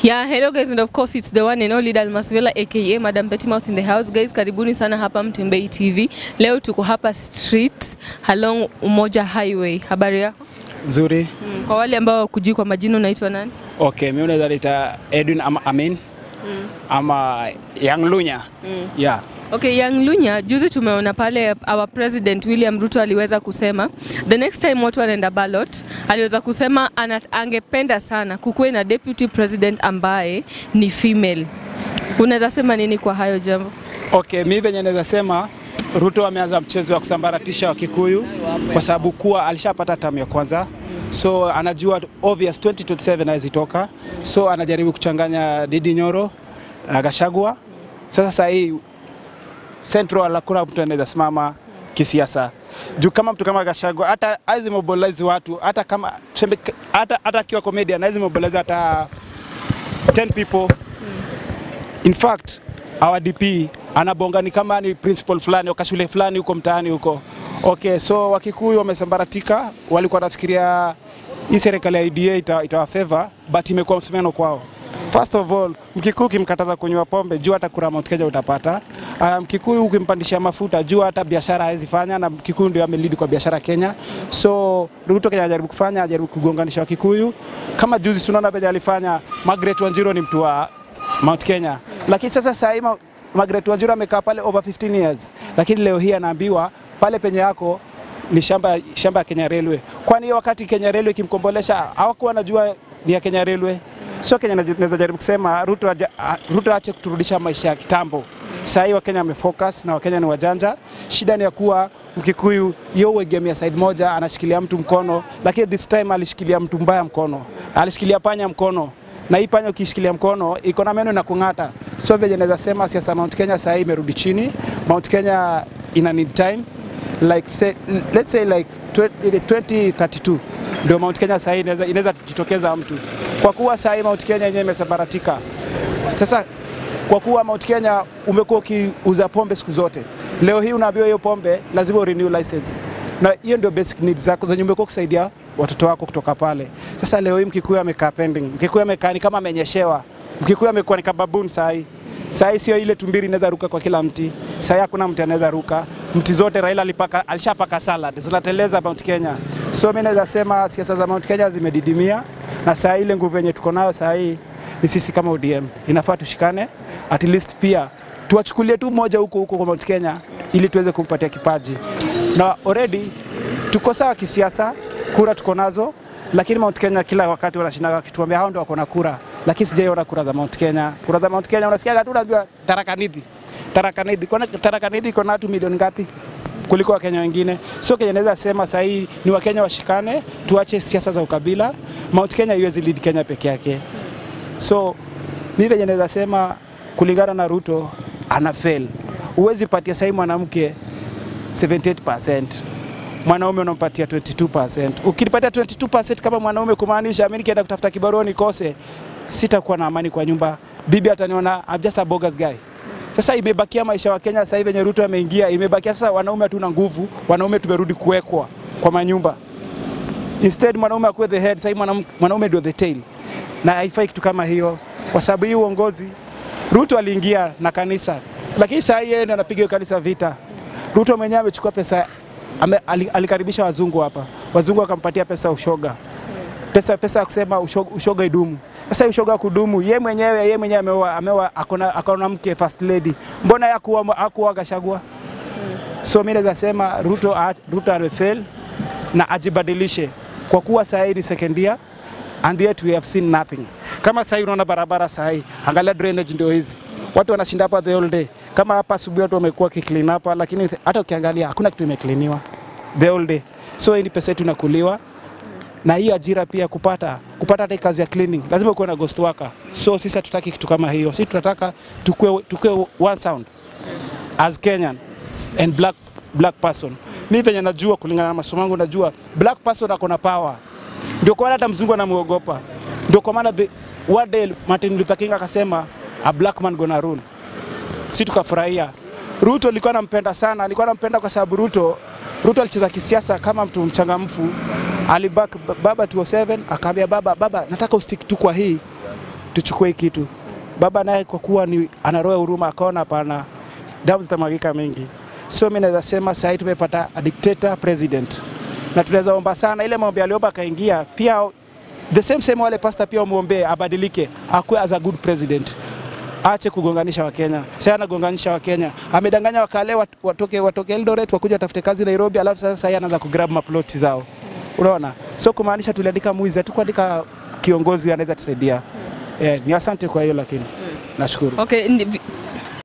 Yeah, hello guys, and of course it's the one and only Dalmasvela aka Madam Pettymouth in the house. Guys, karibuni sana hapa Mutembei TV. Leo tuko hapa street along Umoja Highway. Habari yako? Nzuri. Kwa wale ambao kujui kwa majina unaitwa nani? Okay, mimi naitwa Edwin ama Amin. Ama Young Lunya. Yeah. Okay, Young Lunya, juzi tumeona pale our president William Ruto aliweza kusema the next time watu wanaenda ballot, aliweza kusema angependa sana kukuwe na deputy president ambaye ni female. Unaweza sema nini kwa hayo jambo? Okay, mimi venye naweza sema Ruto ameanza mchezo wa kusambaratisha wa Kikuyu kwa sababu kuwa alishapata term ya kwanza. So anajua obvious 2027 hazitoka. So anajaribu kuchanganya Didi Nyoro na Gachagua. Sasa hii Central hakuna mtu anaweza simama kisiasa. Juu kama mtu kama Gachagua hata haizi mobilize watu, hata kama hata kiwa comedian haizi mobilize hata 10 people. In fact, our DP anabonga ni kama ni principal fulani au shule fulani huko mtaani huko. Okay, so Wakikuyu wamesambaratika, walikuwa nafikiria hii serikali ya UDA itawafavor, but imekuwa msimeno kwao. First of all, Mkikuyu kimkataza kunywa pombe, jua hata kura Mount Kenya utapata. Mkikuyu ukimpandisha mafuta, jua hata biashara hawezi fanya, na Mkikuyu ndio amelidi kwa biashara Kenya. So Ruto Kenya ajaribu kufanya, ajaribu kugonganisha Wakikuyu. Kama juzi tunaona venye alifanya Margaret Wanjiru ni mtu wa Mount Kenya. Lakini sasa Margaret Wanjiru amekaa pale over 15 years. Lakini leo hii anaambiwa pale penye yako ni shamba ya Kenya Railway. Kwani wakati Kenya Railway kimkombolesha hawakuwa wanajua ni ya Kenya Railway. So Kenya naweza jaribu kusema Ruto aache kuturudisha maisha ya kitambo. Sasa hivi Wakenya wamefocus na Wakenya ni wajanja. Shida ni ya kuwa Mkikuyu yeye egemea side moja, anashikilia mtu mkono, lakini this time alishikilia mtu mbaya mkono. Alishikilia panya mkono. Na hii panya ukishikilia mkono iko na meno na kung'ata. So vile naweza sema siasa Mount Kenya sasa hivi imerudi chini. Mount Kenya ina need time, like let's say like 2032 ndio Mount Kenya sasa inaweza kujitokeza mtu. Kwa kuwa sasa hivi Mount Kenya yenyewe imesambaratika. Sasa kwa kuwa Mount Kenya umekuwa ukiuza pombe siku zote, leo hii unaambiwa hiyo pombe lazima renew license. Na hiyo ndio basic needs zako zenye umekuwa kusaidia watoto wako kutoka pale. Sasa leo hii Mkikuyu amekaa pending. Mkikuyu amekaa ni kama amenyeshewa. Mkikuyu amekuwa ni kababoon sai. Sai sio ile tumbiri inaweza ruka kwa kila mti. Sai hakuna mtu anaweza ruka. Mti zote Raila alishapaka salad. Zinateleza Mount Kenya. So mimi naweza sema siasa za Mount Kenya zimedidimia, na saa ile nguvu yenye tuko nayo saa hii ni sisi kama ODM. Inafaa tushikane, at least pia tuwachukulie tu mmoja huko kwa Mount Kenya ili tuweze kumpatia kipaji. Na already tuko sawa kisiasa, kura tuko nazo, lakini Mount Kenya kila wakati wanashinda wakituambia hao ndio wako na kura, lakini sijaiona kura za Mount Kenya. Kura za Mount Kenya unasikia tu unajua Tarakanidhi. Kwa Tarakanidhi iko na 2 milioni ngapi kuliko Wakenya wengine. So Kenya naweza sema sasa hii ni Wakenya washikane, tuache siasa za ukabila. Mount Kenya haiwezi lead Kenya peke yake. So mimi venye naweza sema kulingana na Ruto ana fail. Uwezi patia sasa mwanamke 78%. Mwanaume unampatia 22%. Ukinipatia 22% kama mwanaume, kumaanisha mimi nikienda kutafuta kibarua nikose, sitakuwa na amani kwa nyumba. Bibi ataniona I'm just a bogus guy. Sasa imebakia maisha wa Kenya sasa hivi venye Ruto ameingia, imebakia sasa wanaume hatuna nguvu, wanaume tumerudi kuwekwa kwa manyumba. Instead mwanaume akuwe the head, sasa mwanaume ndio the tail. Na haifai kitu kama hiyo, kwa sababu hii uongozi Ruto aliingia na kanisa, lakini sasa yeye ndiye anapiga kanisa vita. Ruto mwenyewe amechukua pesa, alikaribisha wazungu hapa. Wazungu wakampatia pesa ushoga. Pesa kusema ushoga idumu. Sasa ushoga kudumu, yeye mwenyewe ameoa akona mke first lady. Mbona hakuwa Gachagua? So mimi naweza sema Ruto amefail na ajibadilishe, kwa kuwa sasa hii ni second year and yet we have seen nothing. Kama sasa unaona barabara sasa, angalia drainage ndio hizi. Watu wanashinda hapa the whole day. Kama hapa asubuhi watu wamekuwa kiclean hapa, lakini hata ukiangalia hakuna kitu imecleaniwa the whole day. So hii pesa yetu inakuliwa. Na hii ajira pia kupata hata kazi ya cleaning lazima kuwe na ghost worker. So sisi hatutaki kitu kama hiyo. Sisi tunataka tukue one sound as Kenyan and black person. Mimi penye najua kulingana na masomo yangu najua black person akona power. Ndio kwa hata mzungu anamuogopa. Ndio kwa maana one day Martin Luther King akasema a black man gonna rule. Sisi tukafurahia. Ruto alikuwa anampenda sana, alikuwa anampenda kwa sababu Ruto alicheza kisiasa kama mtu mchangamfu. Alibak baba 207 akaambia baba nataka ustick tu kwa hii tuchukue hii kitu. Baba naye kwa kuwa ni ana roho huruma akaona hapana, damu zitamwagika mingi. So mimi naweza sema sasa tumepata a dictator president. Na tunaweza omba sana ile maombi aliomba kaingia pia the same wale pastor pia muombe abadilike, akuwe as a good president. Aache kugonganisha Wakenya. Sasa anagonganisha Wakenya. Amedanganya wakale watoke Eldoret wakuja watafute kazi Nairobi, alafu sasa yeye anaanza kugrab maploti zao. Unaona? So kumaanisha tuliandika mwizi, hatukuandika kiongozi anaweza tusaidia. Ni asante kwa hiyo lakini. Nashukuru. Okay,